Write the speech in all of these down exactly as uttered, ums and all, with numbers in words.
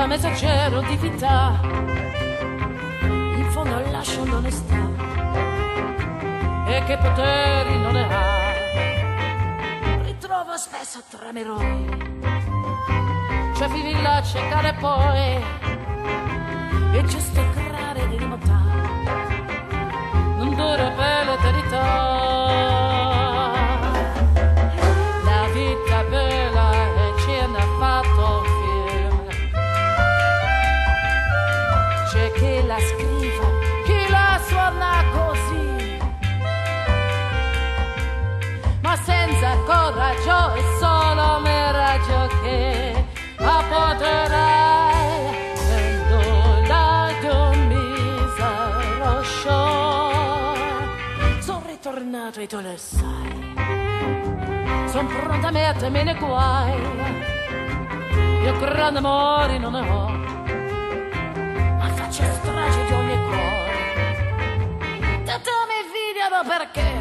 messaggero di vita, in fondo lascia l'onestà, e che poteri non ne ha. Ritrovo spesso tra me eroi, c'è fini là a cercare poi, è giusto creare di rimontare, non dura per l'eternità. La vita bella e ce n'ha fatto un film, c'è chi la scrive, chi la suona così, ma senza coraggio è solo miraggio che apporterai nell'ola di un misero show. Sono ritornato e tu lo sai, son pronta a mettermi nei guai, io grande amore non ne ho, ma faccio strage di ogni cuore. Tutti mi invidiano perché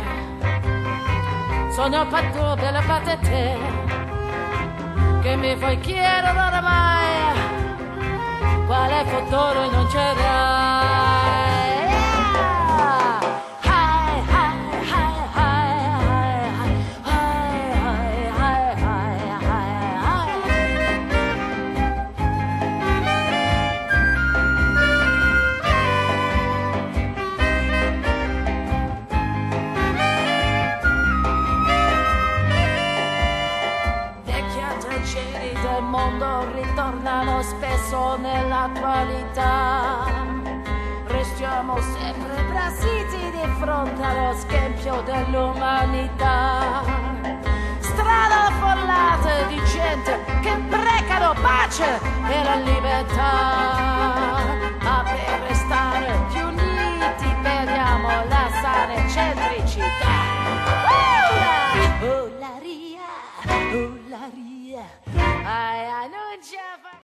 sono fatto delle fatte te, che mi fai chiedere oramai quale futuro non c'era. Del mondo ritornano spesso nell'attualità, restiamo sempre brassiti di fronte allo scempio dell'umanità. Strade affollate di gente che precano pace e la libertà, ma per restare più uniti perdiamo la sana eccentricità. Oh la ria, oh la ria, ai, ai, non c'è